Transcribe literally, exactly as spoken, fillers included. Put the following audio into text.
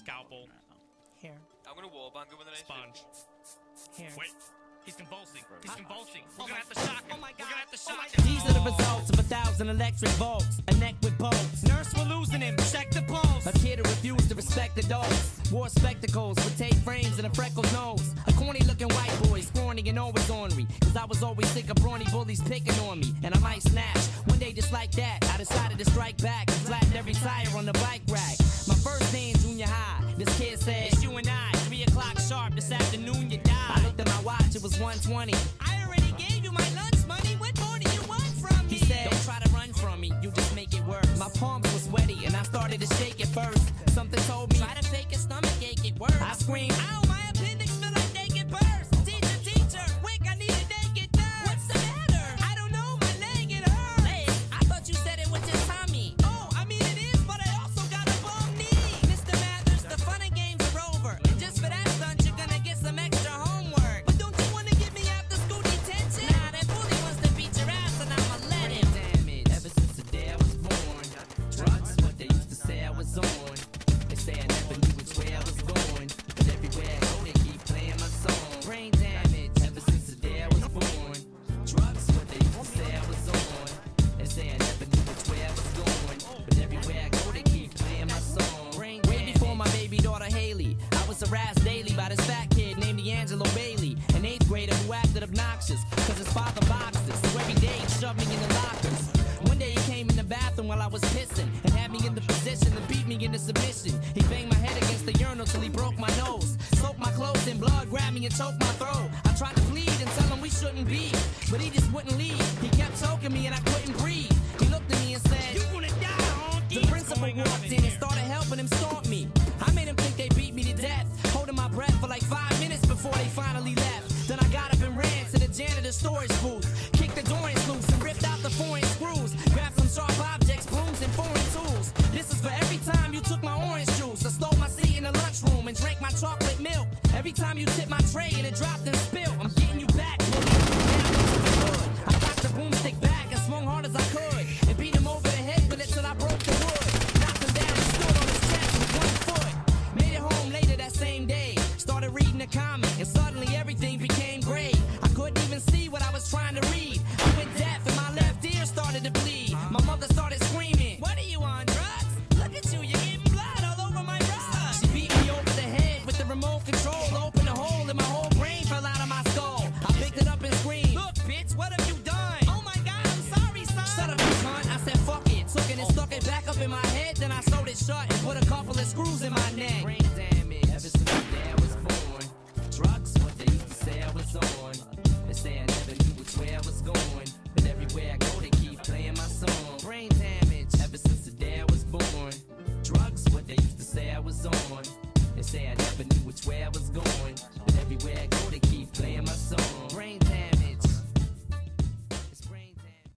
Scalpel. Here. I'm gonna wallbang him with an Sponge. Here. Wait. He's convulsing. He's convulsing. We're Oh gonna my- have to shock him. oh my We're God. gonna have to Oh shock my him. These are the results of a thousand electric volts. A neck with bolts. Nurse, we're losing him. Check the pulse. A kid who refused to respect adults. Wore spectacles with tape frames and a freckled nose. A corny looking white boy, scrawny and always ornery. Cause I was always sick of brawny bullies picking on me. And I might snatch. One day just like that, I decided to strike back and flatten every tire on the bike rack. My first day in junior high, this kid said, it's you and I, three o'clock sharp this afternoon you die. I looked at my watch, it was one twenty. I already gave you my lunch money, what more do you want from me? He said, don't try to run from me, you just make it worse. My palms were sweaty and I started to shake at first. Something told me, try to fake a stomach ache, it works. I screamed, ow, my appendix feel like naked burst. Teacher, teacher, quick, I need a naked thirst. What's the matter? I don't know, my leg, it hurts. Leg? I thought you said it was just Tommy. Oh, I mean it is, but I also got a bum knee. Mister Mathers, the fun and games are over. And just for that stunt, you're gonna get some extra homework. But don't you wanna give me after school detention? Nah, that bully wants to beat your ass and I'ma let him. Damage, ever since the day I was born. Drugs, what they used to say I was on. They say I never knew which way I was going. But everywhere I go, they keep playing my song. Brain damage, ever since the day I was born. Drugs, what they used to say I was on. They say I never knew which way I was going. But everywhere I go, they keep playing my song. Brain Way before my baby daughter Haley, I was harassed daily by this fat kid named D'Angelo Bailey, an eighth grader who acted obnoxious, cause his father boxed us. So every day he shoved me in the lockers. One day he came in the bathroom while I was pissing and had me in the position to beat me into submission. He banged my head against the urinal till he broke my nose, soaked my clothes in blood, grabbed me and choked my throat. I tried to plead and tell him we shouldn't be, but he just wouldn't leave. He kept choking me and I couldn't breathe. He looked at me and said, you gonna die, honky. The principal walked in and started helping him stomp me. I made him think they beat me to death, holding my breath for like five minutes before they finally left. Then I got up and ran to the janitor's storage booth, kicked the door loose and ripped out the foreign screws, grabbed some sharp objects, brooms and foreign tools. This is for every time you took my orange juice. I stole my seat in the lunchroom and drank my chocolate milk. Every time you tipped my tray and it dropped and spilled. I'm getting you back, bully. Now into the hood. I got the boomstick back and swung hard as I could and beat him over the head with it till I broke the wood. Knocked him down and stood on his chest with one foot. Made it home later that same day. Started reading a comic and suddenly everything became gray. I couldn't even see what I was trying to read. I went deaf and my left ear started to bleed. My mother started screaming, what are you on, drugs? Look at you, you're getting blood all over my rug. She beat me over the head with the remote control, opened a hole and my whole brain fell out of my skull. I picked it up and screamed, look bitch, what have you done? Oh my god, I'm sorry son. Shut up you cunt, I said fuck it. Took it and stuck it back up in my head, then I sewed it shut and put a couple of screws in my neck. Brain damage, ever since the day I was born. Drugs, what they used to say I was on. They say I never knew which way I was going, but everywhere I go they keep playing my song. Brain damage, ever since the day I was born. Drugs, what they used to say I was on. They say I never knew which way I was going,